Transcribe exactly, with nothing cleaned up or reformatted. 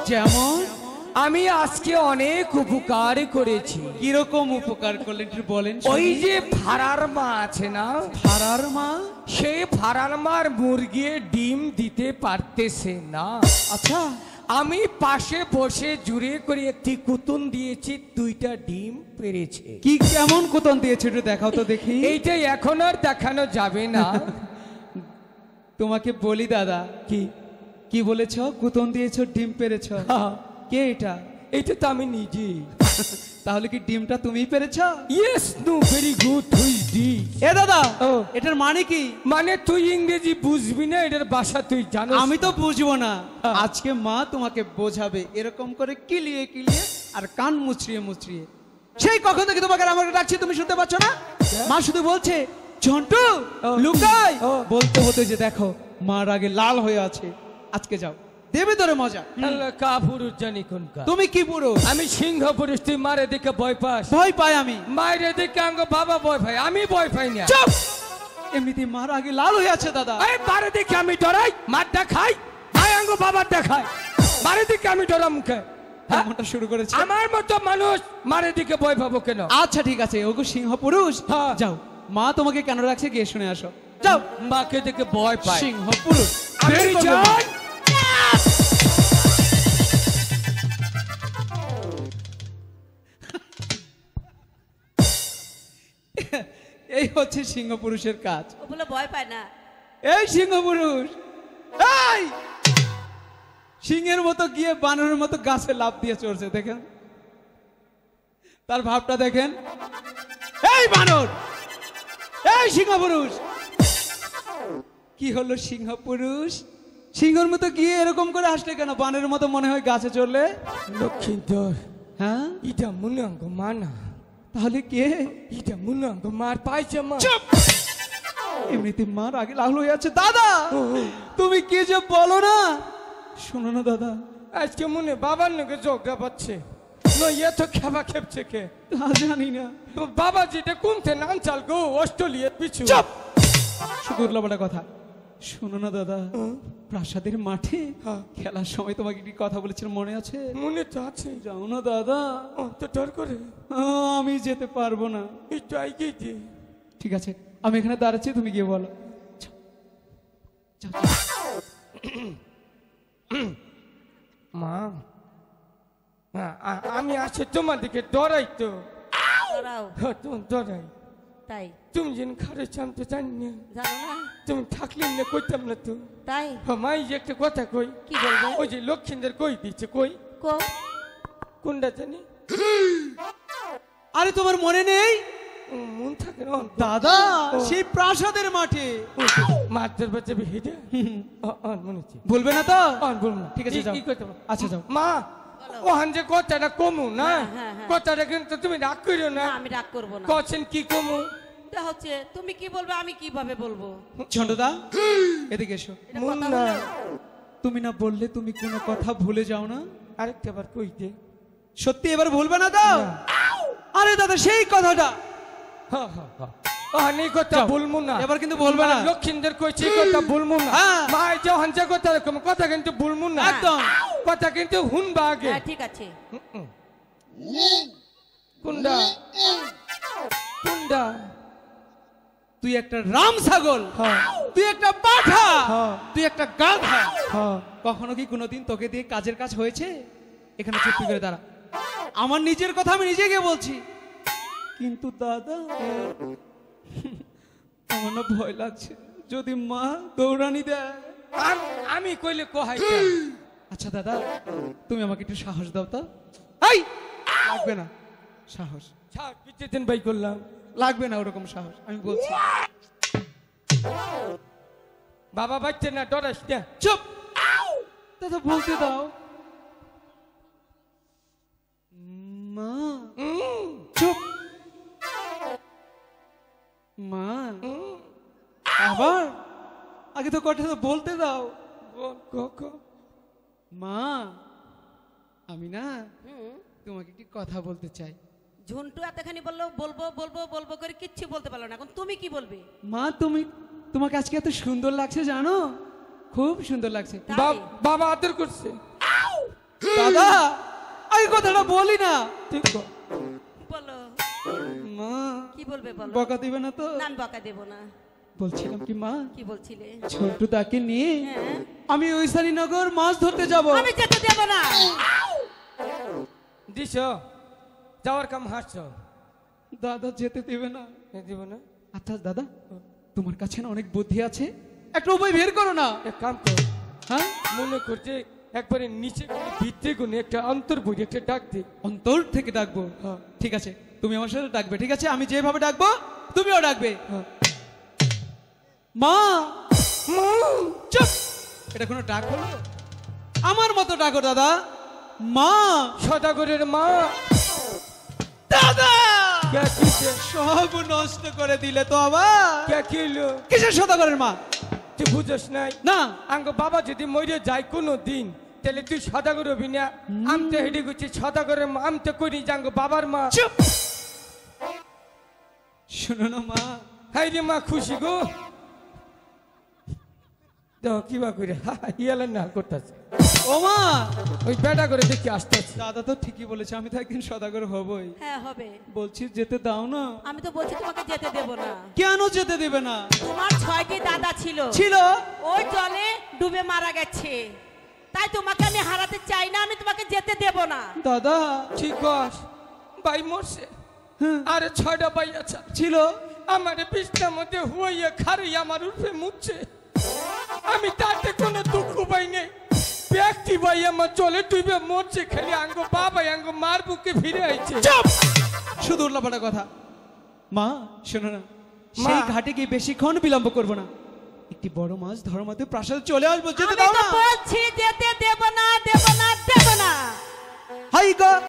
যেমন আমি আজকে অনেক উপকার করেছি। কিরকম উপকার করলেন একটু বলেন। ওই যে ফারার মা আছে না, ফারার মা, সেই ফারার মার মুরগি ডিম দিতে পারতেছে না। আচ্ছা, আমি পাশে বসে জুড়ে করে একটি কুতুন দিয়েছি, দুইটা ডিম পেরেছে। কি কেমন কুতন দিয়েছে একটু দেখাও তো দেখি। এইটা এখন আর দেখানো যাবে না। তোমাকে বলি দাদা, কি কি বলেছ? কুতন দিয়েছ, ডিম পেরেছ। কে এটা? এইটা তো আমি নিজে। তাহলে কি ডিমটা তুমিই পেরেছ? ইয়েস, নো, ভেরি গুড, হুই ডি। এ দাদা, এটার মানে কি? মানে তুই ইংরেজি বুঝবি না, এটার ভাষা তুই জানো। আমি তো বুঝবো না। আজকে মা তোমাকে বোঝাবে এরকম করে কিলিয়ে কিলিয়ে আর কান মুচড়িয়ে মুচড়িয়ে। সেই কখন থেকে তোমাকে আমাকে ডাকছি, তুমি শুনতে পাচ্ছ না? মা শুধু বলছে ঝন্টু লুকাই। বলতে হতে যে দেখো মার আগে লাল হয়ে আছে। আজকে যাও, দেবে তোরে মজা। কা পুরুষ জানি কোনকা? তুমি কি পুরুষ? আমি সিংহ পুরুষ। তুই মারে দিকে ভয় পাস? ভয় পাই আমি। মায়ের দিকে আঙ্গ বাবা ভয় পাই, আমি ভয় পাই না। চুপ! এমনিতে মার আগে লাল হয়ে আছে দাদা। এই মারে দিকে আমি ডরাই, মার দেখাই, আয় আঙ্গ বাবার দেখাই, মারে দিকে আমি ডরা মুখে। এমনটা শুরু করেছে। আমার মতো মানুষ মারে দিকে ভয় পাবো কেন? আচ্ছা ঠিক আছে, ওগো সিংহ পুরুষ, যাও মা তোমাকে কেন রাখছে গিয়ে শুনে আসো। যাও। মাকে দেখে ভয় পাই। সিংহ পুরুষ আমি যাই। এই হচ্ছে সিংহ পুরুষের কাজ। ও বলে ভয় পায় না। এই সিংহ পুরুষ, এই সিংহের মতো গিয়ে বানরের মতো গাছে লাফ দিয়ে চড়ছে, দেখেন তার ভাবটা দেখেন। এই বানর, এই সিংহ পুরুষ, কি হলো সিংহ পুরুষ? সিংহের মতো গিয়ে এরকম করে আসলে কেন? বানরের মতো মনে হয় গাছে চড়লে। লক্ষ্মীধর, হ্যাঁ এটা মনে অঙ্গ মা না। তাহলে কে? এটা মনে অঙ্গ মার পাইছে মা। এমনিতে মার আগে লাল হয়ে আছে। দাদা তুমি কি যে বলো না, শোনো না দাদা, আজকে মনে বাবার নাকি ঝগড়া পাচ্ছে। এত খেপা খেপছে কে জানি না। বাবা যেটা কমতে নান চাল গো অস্ট্রেলিয়ার পিছু। শুধু উল্লাপাল্টা কথা। শোনো না দাদা, প্রাসাদের মাঠে খেলার সময় তোমাকে কি কথা বলেছিল মনে আছে? মনে তো আছে। যাও না দাদা। তো ডর করে আমি যেতে পারবো না। একটু আগে দিয়ে। ঠিক আছে, আমি এখানে দাঁড়াচ্ছি, তুমি গিয়ে বলো। মা, আমি আছে তোমার দিকে ডরাই তো। ডরাই তাই তুমি যেন খারে চামতে জানি না, জানো না? তুমি থাকলে না কইতাম না তো। তাই মাই যে একটা কথা কই। কি বলবে? ওই যে লক্ষ্মীদের কই দিচ্ছে, কই কো কোনটা জানি? আরে তোমার মনে নেই? মন থাকে দাদা, সেই প্রাসাদের মাঠে মাছের বাচ্চা হেঁটে মনে হচ্ছে। বলবে না তো? বলবো না। ঠিক আছে, যাও। আচ্ছা যাও। মা, ওখান যে কথাটা কমু না, কথাটা কিন্তু তুমি রাগ করিও না। আমি রাগ করবো না। কছেন কি কমু? হচ্ছে তুমি কি বলবে, আমি কিভাবে বলবো? ঝন্টুদা এদিকে এসো। তুমি না বললে তুমি কোনো কথা ভুলে যাও না? আরেকটা বার কই দে। সত্যি এবার ভুলবে না তো? আরে দাদা, সেই কথাটা কথা বলবো না। এবার কিন্তু বলবে না। লক্ষ্মীদের কইছি কথা বলবো না। মা যখন যে কথা এরকম কথা কিন্তু বলবো না। একদম কথা কিন্তু হুনবা আগে। ঠিক আছে। কুন্ডা কুন্ডা তুই একটা রাম ছাগল, তুই একটা পাঠা, তুই একটা গাধা। কখনো কি কোনোদিন তোকে দিয়ে কাজের কাজ হয়েছে? এখানে চুপি করে দাঁড়া। আমার নিজের কথা আমি নিজে গিয়ে বলছি। কিন্তু দাদা, আমার না ভয় লাগছে, যদি মা দৌড়ানি দেয়। আমি কইলে কোহাই। আচ্ছা দাদা, তুমি আমাকে একটু সাহস দাও তো। এই লাগবে না সাহস, পিছিয়ে দিন বাই করলাম, লাগবে না ওরকম সাহস, আমি বলছি। বাবা বাচ্চা না, ডরাস না। চুপ দাদা, বলতে দাও। মা চুপ। মা আবার আগে তো কথা তো বলতে দাও। মা, আমি না তোমাকে কি কথা বলতে চাই। ঝুন্টু এতখানি বললো বলবো বলবো বলবো করে কিচ্ছু বলতে পারলো না। এখন তুমি কি বলবে? মা, তুমি তোমাকে আজকে এত সুন্দর লাগছে জানো, খুব সুন্দর লাগছে। বাবা আদর করছে। দাদা আগে কথাটা বলি না। ঠিক কর। বলো মা কি বলবে বলো। বকা দিবে না তো? না আমি বকা দেব না। বলছিলাম কি মা, কি বলছিলে? ছোট দাকে নিয়ে হ্যাঁ আমি ওই সারিনগর মাছ ধরতে যাব। আমি যেতে দেব না। দিছ যাওয়ার কাম হাসছ, দাদা যেতে দিবে না। দিব না। আচ্ছা দাদা তোমার কাছে না অনেক বুদ্ধি আছে, একটা উপায় বের করো না। এক কাম কর, হ্যাঁ মনে করছে একবারে নিচে ভিতরে গুনে একটা অন্তর বই একটা ডাক দে। অন্তর থেকে ডাকবো? হ্যাঁ। ঠিক আছে তুমি আমার সাথে ডাকবে, ঠিক আছে? আমি যেভাবে ডাকবো তুমিও ডাকবে। হ্যাঁ। মা মা চুপ, এটা কোনো ডাক হলো? আমার মতো ডাকো দাদা। মা সদাগরের মা। দাদা কে কিছে? সব নষ্ট করে দিলে তো আবার। কে কিলো? কিসের সদাগরের মা? তুই বুঝস নাই? না আঙ্গ বাবা যদি মরে যায় কোনো দিন তাহলে তুই সদাগর হবি না। আমি তো হেঁটে গেছি সদাগরের মা, আমি তো করি জাঙ্গ বাবার মা। চুপ, শোনো না মা। হাই রে মা খুশি গো, দেখো কিবা করে ইয়ালেন না করতেছে। ও মা ওই বেটা করে দেখি আসতেছে। দাদা তো ঠিকই বলেছে, আমি তো একদিন সদাগর হবই। হ্যাঁ হবে। বলছি যেতে দাও না। আমি তো বলছি তোমাকে যেতে দেব না। কেন যেতে দেবে না? তোমার ছয়টি দাদা ছিল, ছিল ওই জলে ডুবে মারা গেছে, তাই তোমাকে আমি হারাতে চাই না, আমি তোমাকে যেতে দেব না। দাদা ঠিক আছে ভাই মরছে, হ্যাঁ, আরে ছয়টা ভাই আছে ছিল। আমার বিছনার মধ্যে হইয়া খারি আমার উঠে মুচ্ছে, আমি তাতে কোনো দুঃখ পাই নাই। ব্যক্তি ভাই আমার চলে ডুবে মরছে, খালি আঙ্গ বাবা আঙ্গ মার বুকে ফিরে আইছে। চুপ, শুধু উল্লাপাটা কথা। মা শোনো না, মা। সেই ঘাটে গিয়ে বেশিক্ষণ বিলম্ব করবো না, একটি বড় মাছ ধরার মধ্যে প্রাসাদ চলে আসবো। যেতে আমি দাও তো না। বলছি যেতে দেব না, দেব না, দেব না। হাই গো